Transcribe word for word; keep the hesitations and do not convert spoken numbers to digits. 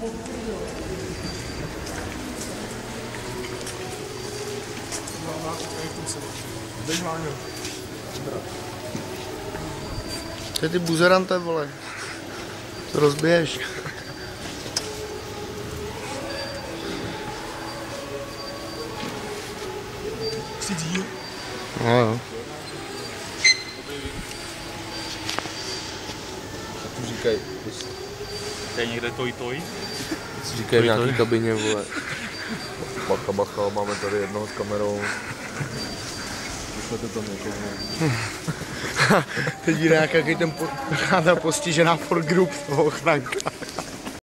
To je ty buzerante, vole. To rozbiješ. Chci díl. No jo. Tu říkají. To je někde toj toj. Říkají v nějaký kabině, vole. Bacha, bacha, máme tady jednoho s kamerou. Vyšlete to někomu. Teď jde nějaký ten po, postižená for group toho ochranka.